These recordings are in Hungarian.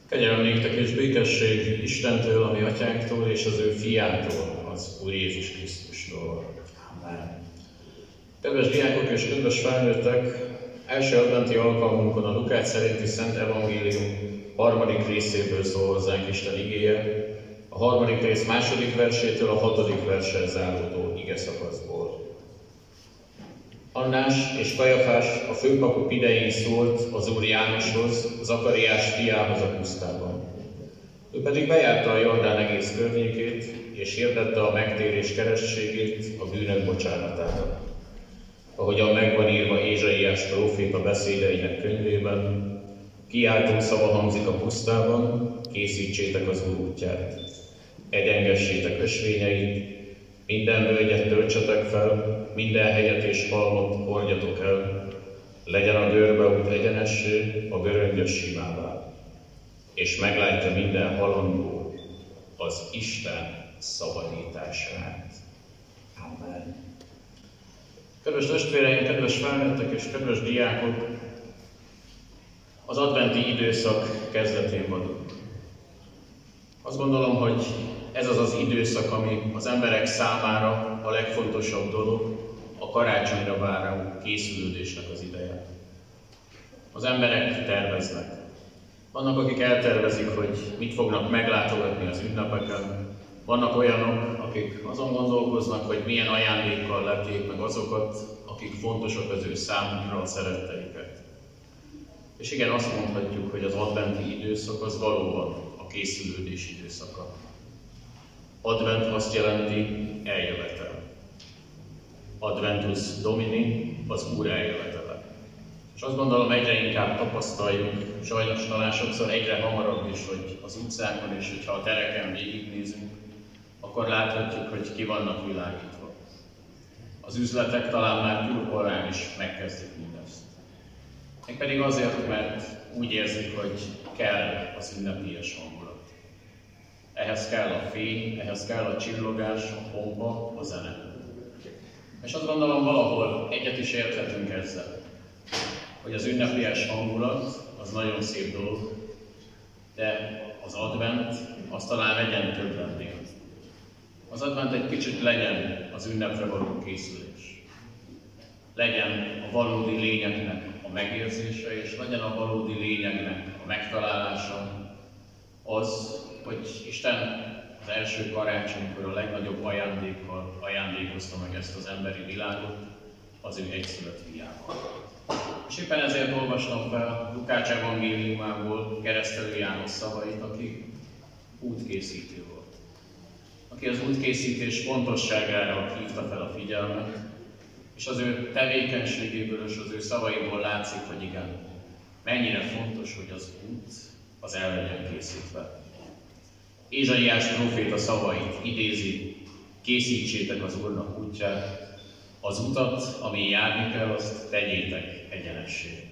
Kegyelem néktek és békesség Istentől, a mi atyánktól, és az ő fiától, az Úr Jézus Krisztustól. Amen. Kedves diákok és kedves felnőttek, első adventi alkalmunkon a Lukács szerinti Szent Evangélium harmadik részéből szól hozzánk Isten igéje, a harmadik rész második versétől a hatodik verssel záródó igeszakaszból. Annás és Kajafás a főpapok idején szólt az Úr Jánoshoz, Zakariás fiához a pusztában. Ő pedig bejárta a Jordán egész környékét, és hirdette a megtérés kerességét, a bűnök bocsánatára. Ahogyan megvan írva Ézsaiás próféta beszédeinek könyvében, kiáltó szava hangzik a pusztában, készítsétek az Úr útját. Egyengessétek ösvényeit, minden völgyet töltsetek fel, minden hegyet és halmot hordjatok el, legyen a görbeút egyenessé, a göröngyös simává, és meglátja minden halandó az Isten szabadítását. Amen. Kedves testvéreim, kedves felnőttek és kedves diákok, az adventi időszak kezdetén vagyunk. Azt gondolom, hogy ez az az időszak, ami az emberek számára a legfontosabb dolog, a karácsonyra váró készülődésnek az ideje. Az emberek terveznek. Vannak, akik eltervezik, hogy mit fognak meglátogatni az ünnepeken. Vannak olyanok, akik azon gondolkoznak, hogy milyen ajándékkal lepjék meg azokat, akik fontosak az ő számukra, a szeretteiket. És igen, azt mondhatjuk, hogy az adventi időszak az valóban a készülődés időszaka. Advent azt jelenti eljövetel. Adventus Domini az Úr eljövetele. És azt gondolom, egyre inkább tapasztaljuk, sajnos talán sokszor egyre hamarabb is, hogy az utcákon és hogyha a tereken végignézünk, akkor láthatjuk, hogy ki vannak világítva. Az üzletek talán már külkorán is megkezdik mindezt. Mégpedig azért, mert úgy érzik, hogy kell az ünnepélyes hangulat. Ehhez kell a fény, ehhez kell a csillogás, a pompa, a zene. És azt gondolom, valahol egyet is érthetünk ezzel, hogy az ünnepélyes hangulat az nagyon szép dolog, de az advent az talán legyen több lennél. Az advent egy kicsit legyen az ünnepre való készülés. Legyen a valódi lényegnek a megérzése, és legyen a valódi lényegnek a megtalálása az, hogy Isten az első karácsonykor a legnagyobb ajándékkal ajándékozta meg ezt az emberi világot, az ő egyszülött fiával. És éppen ezért olvastam fel Lukács evangéliumából Keresztelő János szavait, aki útkészítő volt. Aki az útkészítés fontosságára hívta fel a figyelmet, és az ő tevékenységéből és az ő szavaiból látszik, hogy igen, mennyire fontos, hogy az út az el legyen készítve. Ézsaiás próféta szavait idézi, készítsétek az Úrnak útját, az utat, amin járni kell, azt tegyétek egyenessé.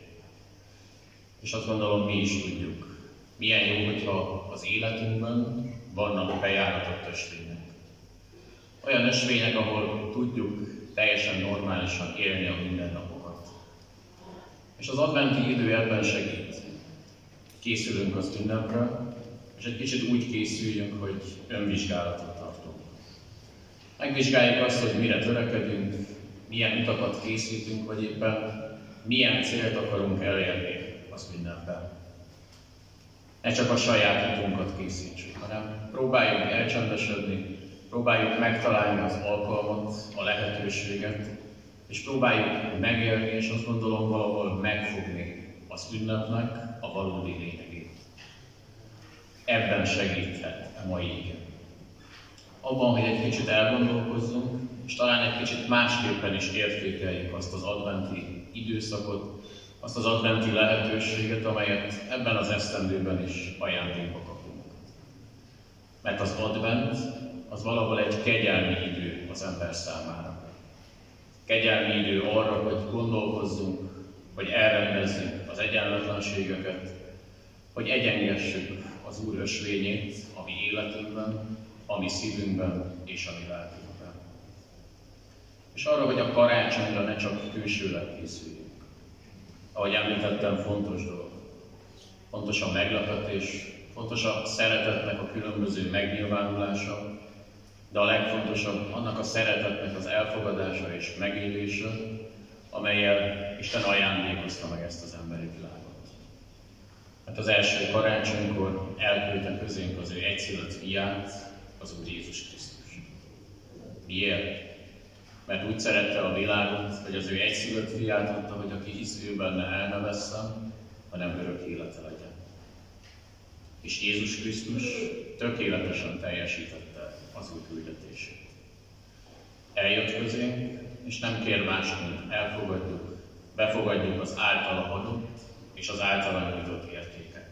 És azt gondolom, mi is tudjuk, milyen jó, hogyha az életünkben vannak bejáratott ösvények. Olyan ösvények, ahol tudjuk teljesen normálisan élni a mindennapokat. És az adventi idő ebben segít. Készülünk az ünnepre, és egy kicsit úgy készüljünk, hogy önvizsgálatot tartunk. Megvizsgáljuk azt, hogy mire törekedünk, milyen utakat készítünk, vagy éppen milyen célt akarunk elérni az ünnepben. Ne csak a saját utunkat készítsük, hanem próbáljuk elcsendesedni, próbáljuk megtalálni az alkalmat, a lehetőséget, és próbáljuk megélni, és azt gondolom valahol megfogni az ünnepnek a valódi lényegét. Ebben segíthet a mai ige. Abban, hogy egy kicsit elgondolkozzunk, és talán egy kicsit másképpen is értékeljük azt az adventi időszakot, azt az adventi lehetőséget, amelyet ebben az esztendőben is ajándékba kapunk. Mert az advent az valahol egy kegyelmi idő az ember számára. Kegyelmi idő arra, hogy gondolkozzunk, hogy elrendezzük az egyenletlenségeket, hogy egyengessük az Úr ösvényét a mi életünkben, a mi szívünkben és a mi lelkünkben. És arra, hogy a karácsonyra ne csak külsőleg készüljünk. Ahogy említettem, fontos dolog. Fontos a meglepetés, fontos a szeretetnek a különböző megnyilvánulása, de a legfontosabb annak a szeretetnek az elfogadása és megélése, amellyel Isten ajándékozta meg ezt az emberi világot. Mert az első karácsonykor elküldte közénk az ő egyszülött fiát, az Úr Jézus Krisztus. Miért? Mert úgy szerette a világot, hogy az ő egyszülött fiát adta, hogy aki hisz ő benne, el ne vesszen, hanem örök élete legyen. És Jézus Krisztus tökéletesen teljesítette az ő küldetését. Eljött közénk, és nem kér mást, mint elfogadjuk, befogadjuk az általa adott és az általa nyújtott értéket.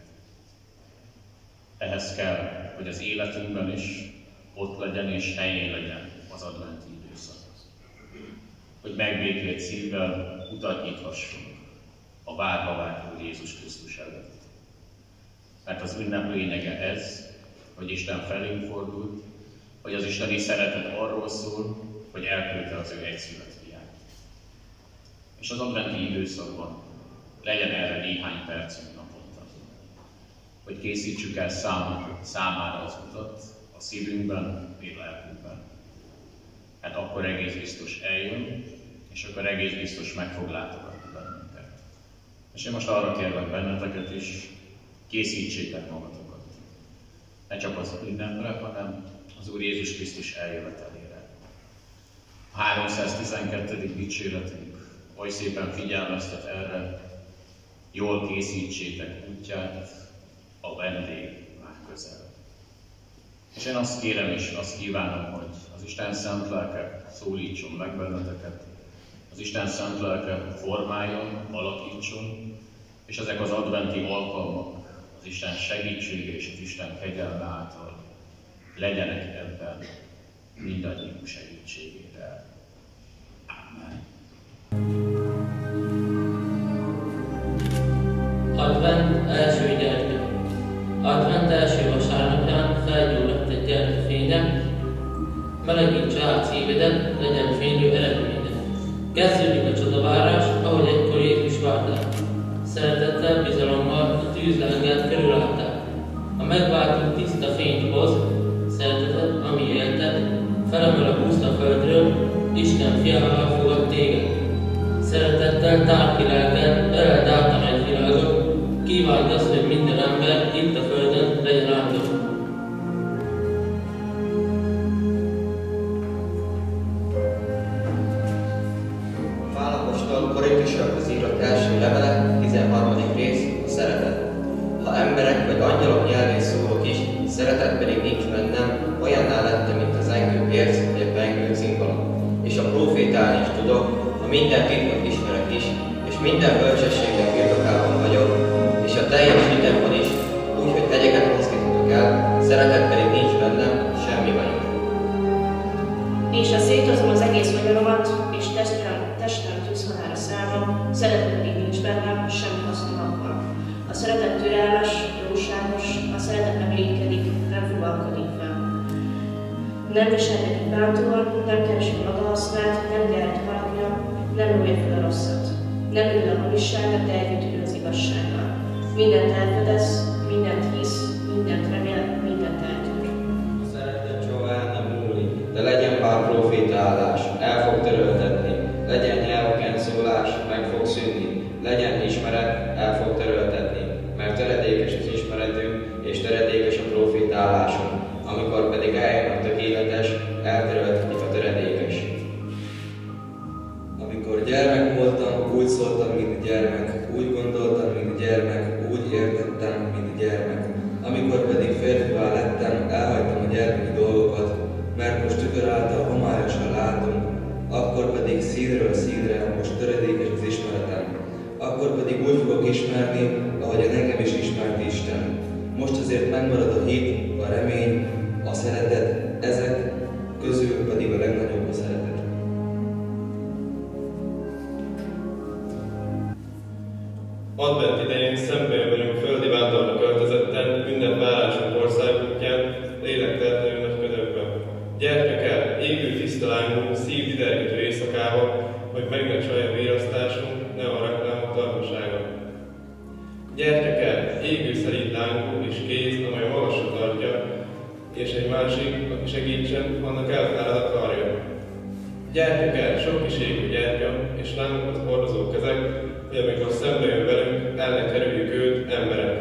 Ehhez kell, hogy az életünkben is ott legyen és helyén legyen az adventi időszak. Hogy megbékélt szívvel utat nyithassunk a várva várt Úr Jézus Krisztus előtt. Mert az ünnep lényege ez, hogy Isten felénk fordult, hogy az isteni szeretet arról szól, hogy elküldte az ő egyszülött fiát. És az adventi időszakban legyen erre néhány percünk naponta, hogy készítsük el számára az utat a szívünkben, és lelkünkben. Hát akkor egész biztos eljön, és akkor egész biztos meg fog látogatni bennünket. És én most arra kérlek benneteket is, készítsétek magatokat. Ne csak az ünnepre, hanem az Úr Jézus Krisztus eljövetelére. A 312. dicséretünk oly szépen figyelmeztet erre, jól készítsétek útját, a vendég már közel. És én azt kérem és azt kívánom, hogy az Isten szent lelke szólítson meg benneteket, az Isten szent lelke formáljon, alakítson, és ezek az adventi alkalmak az Isten segítsége és az Isten kegyelme által legyenek ebben mindannyiunk segítségére. Amen. Advent első gyertya. Advent első vasárnapján felgyújtott egy gyertya fénye, melegítse át szívedet, legyen fényű eredménye. Kezdődik a csodavárás, ahogy egykor Jézus várták. Szeretettel, bizalommal a tűzlángát körülállták. A megváltó tiszta fényt hoz, szeretetet, ami élted, felemel a puszta földről, Isten fiával fogad téged. Szeretettel tár ki lelked, eleld át a nagy világot, kívánd azt, hogy minden ember itt a földön legyen áldott. Pál apostol Korintusokhoz írott első levele, 13. rész, a szeretet. Ha emberek vagy angyalok nyelvén szólok is, szeretet pedig nincs bennem, olyanná lettem, mint az engő érc vagy a pengő cimbala. És a profétálni is tudok, ha minden titkot ismerek is, és minden bölcsességnek birtokában vagyok, és a teljes hitemben is, úgy, hogy hegyeket mozdítok el, szeretet pedig nincs bennem, semmi vagyok. És ha széthozom az egész vagyonomat, és testem tűzhalára szállom, szeretet pedig nincs bennem, semmi hasznom abban. A szeretet türelmes, jóságos, a szeretet nem irigykedik, nem fogalkodik fel. Nem viselkedik bántóan, nem keresi magahasznát, nem gyárt valakja, nem rója fel a rosszat. Nem ül a hamisságot, de együtt ül az igazsággal. Mindent elfedez, mindent hisz, mindent remél, mindent eltűr. A szeretet soha el nem múlik, de legyen bár profétálás, el fog töröltetni, legyen nyelveken szólás, meg fog szűnni, legyen ismeret, el fog töröltetni, mert töredékes az ismeretünk, és töredékes a profétálásunk, amikor pedig eljön a tökéletes, eltöröltetik a töredékes. Amikor gyermek voltam, úgy szóltam, mint gyermek, úgy gondoltam, mint gyermek, úgy értettem, mint gyermek. Amikor pedig férfivá lettem, elhagytam a gyermeki dolgokat, mert most tükör által homályosan látom, akkor pedig színről színre most töredékes az ismeretem. Akkor pedig úgy fogok ismerni, ahogyan engem is ismert Isten. Most azért megmarad a hit, a remény, a szeretet, ezek közül pedig a legnagyobb a szeretet. Advent idején szemben vagyunk földi vándorra költözetten, minden várásunk országútján, lélektelenül nagy ködökben. Gyertek el, égő tiszta lángunk, szív didergető éjszakába, hogy meg ne csalja a virasztásunk, ne a reklámok tartósága. Gyertek el, égő szelíd lángú és kéz, amely magasra tartja, és egy másik, aki segítsen, annak elfárad a karja. Gyertek el, sok kis égő gyertya, és lángokat hordozó kezek, hogy amikor szembe jön velünk, el ne kerüljük őt, emberek.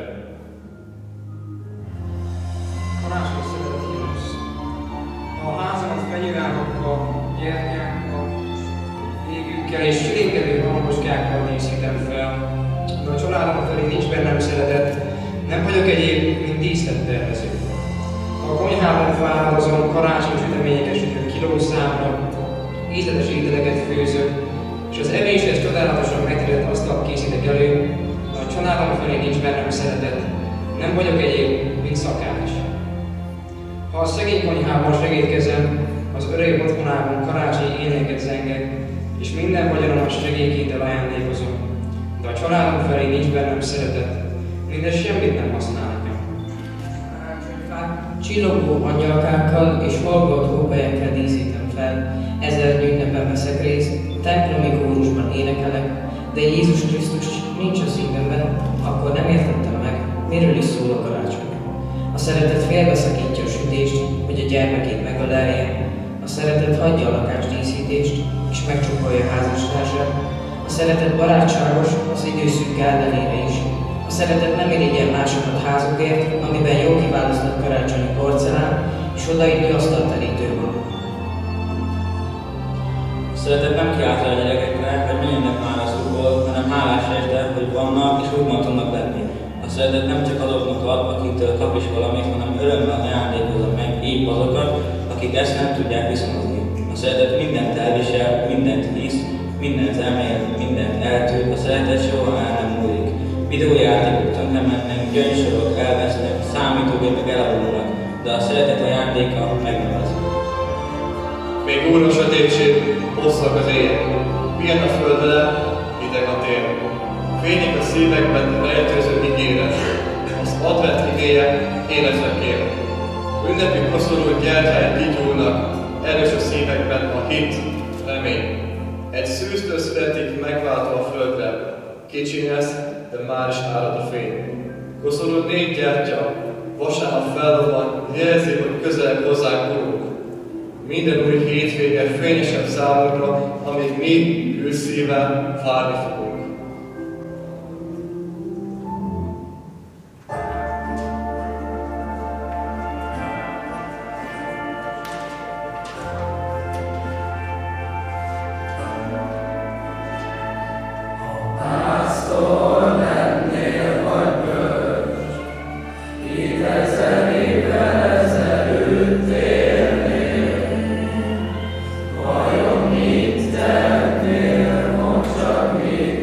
Karácsony szeretett Jézus. A házamat fenyőállamokkal, gyertyákkal, égőkkel és csilinkedő hangoskákkal díszítem fel, de a családom felé nincs bennem szeretet, nem vagyok egyéb, mint díszlettervező. A konyhában fáradozom, karácsony süteményeket sütök kilószámra, ízletes ételeket főzök, és az evéshez csodálatosan megterelt asztalt készítek elő, de a családom felé nincs bennem szeretet, nem vagyok egyéb, mint szakács. Ha a szegény konyhában segítkezem, az öreg otthonában karácsonyi éneket zengek, és minden vagyonomat segélykéntel ajándékozom, de a családom felé nincs bennem szeretet, mindez semmit nem használ nekem. Csillogó angyalkákkal és hallgatott hópelyekkel díszítem fel, 1000 ünnepen veszek részt, templomi kórusban énekelek, de Jézus Krisztus nincs a szívemben, akkor nem értettem meg, miről is szól a karácsony. A szeretet félbeszakítja a sütést, hogy a gyermekét megölelje, a szeretet hagyja a lakásdíszítést, és megcsókolja a házastársát, a szeretet barátságos az időszűk ellenére is, a szeretet nem irigyel másokat házukért, amiben jó kiválasztott karácsonyi porcelán, és odaillő asztalterítő van. A szeretet nem kiállt a gyerekekre, hogy milyennek már az úrból, hanem hálás érte, hogy vannak és úgymond tudnak lenni. A szeretet nem csak azoknak ad, akiktől kap is valamit, hanem örömmel ajándékozza meg épp azokat, akik ezt nem tudják viszonozni. A szeretet mindent elvisel, mindent hisz, mindent remél, mindent eltűr, a szeretet soha el nem múlik. Videójátékok tönkre mennek, gyöngysorok elvesznek, számítógépek elavulnak, de a szeretet ajándéka megmarad. Még úr a sötétség, hosszak az éjek, milyen a föld vele, hideg a tél. Fényik a szívekben rejtőző ígéret, az advent igéje életre kér. Ünnepi koszorú gyertyáit kigyúlnak, erős a szívekben a hit, remény. Egy szűztől születik megváltva a földre, kicsi lesz, de már is árad a fény. Koszorú 4 gyertya, vasárnap feldobban, jelzi, hogy közel hozzánk urunk. Minden új hétvége fényesebb számunkra, amíg mi őszívvel várni fogunk. Vajon mit tennél, mondd csak mit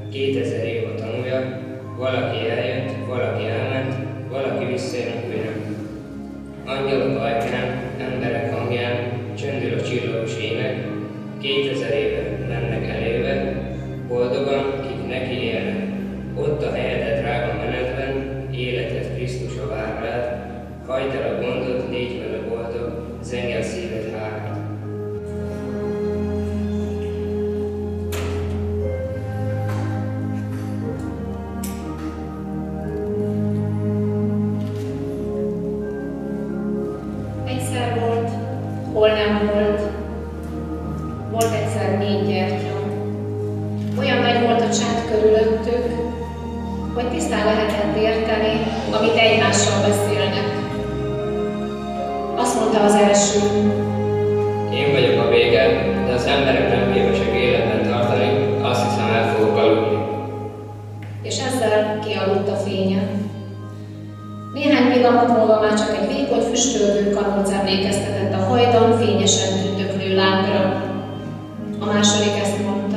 2000 év a tanulja, valaki eljött, valaki elment, valaki visszajön újra. Angyalok ajkán, emberek hangján, csöndül a csillagos ének, 2000 éve mennek elébe, boldogan, kik neki élnek. Ott a helyedet drága menetben, életed Krisztusra vár rád, hagyd el a gondot, légy vele boldog, zengel szíved hálát. Egyszer volt, hol nem volt. Volt egyszer 4 gyertya. Olyan nagy volt a csend körülöttük, hogy tisztán lehetett érteni, amit egymással beszélnek. Azt mondta az első: Én vagyok a vége, de az emberek nem képesek életben tartani, azt hiszem el fogok aludni. És ezzel kialudt a fénye. Néhány pillanat múlva már csak egy vékony füstölgő kanóc emlékeztetett a hajdan fényesen tündöklő lámpra. A második ezt mondta: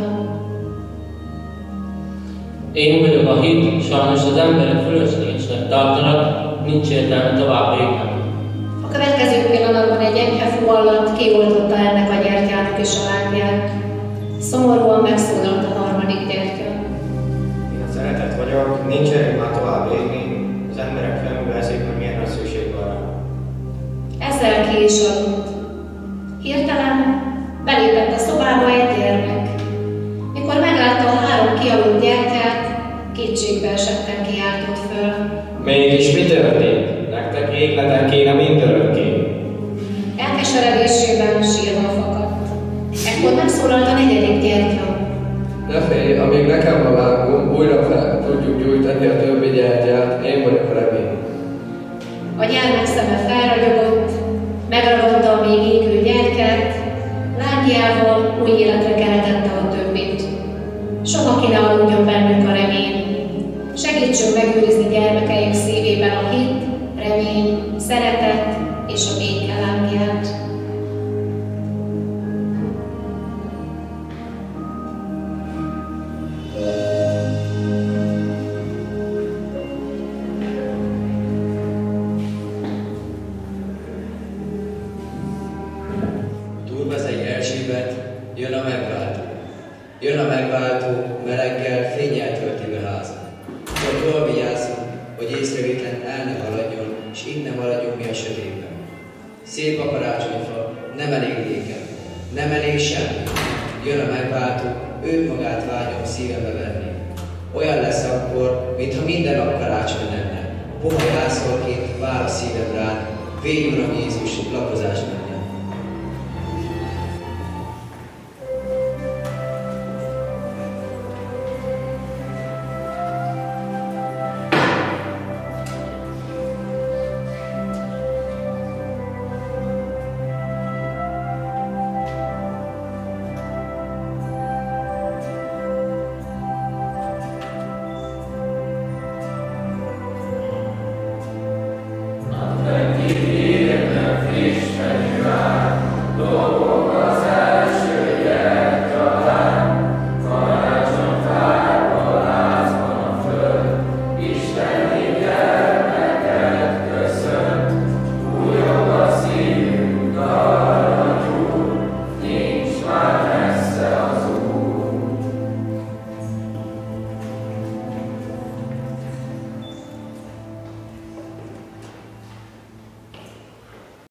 Én vagyok a hit, sajnos az emberek fölöslegesnek tartanak, nincs értelme tovább lépni. A következő pillanatban egy enyhe fuvallat kioltotta ennek a gyertyának is a lámpját. Szomorúan megszólalt a harmadik gyertya: Én a szeretet vagyok, nincs erőm már tovább lépni, az emberek felművelzik, hogy milyen nagy szükség van rá. Ezzel ki is aludt. Hirtelen belépett a szobába egy gyermek. Mikor meglátta a 3 kialudt gyertyát, kétségbe esetten kiáltott föl: Mégis mi történt? Nektek égleten kéne mindörökké. Elkeseredésében sírva fakadt. Ekkor megszólalt a 4. gyertya: Ne félj, amíg nekem van lábom, újra fel tudjuk gyújtani a többi gyertyát, én vagyok a remény. A gyermek szeme felragyogott, megragadta a még égő gyertyát, lángjából új életre keltette a többit. Soha ki ne aludjon bennünk a remény. Segítsünk megőrizni gyermekeink szívében a hit, remény, szeretet és a béke lángját. Túlvezei Erzsébet, jön a megváltó. Jön a megváltó, meleggel, fénnyel tölti be házat. Csak jól vigyázzunk, hogy észrevétlen el ne haladjon, és itt ne maradjon mi a sötétben. Szép a karácsonyfa, nem elég régen, nem elég semmi. Jön a megváltó, őt magát vágyom szívembe venni. Olyan lesz akkor, mintha minden nap karácsony lenne. Puha jászolként vár a szívem rád, végy Uram Jézus lakozásban.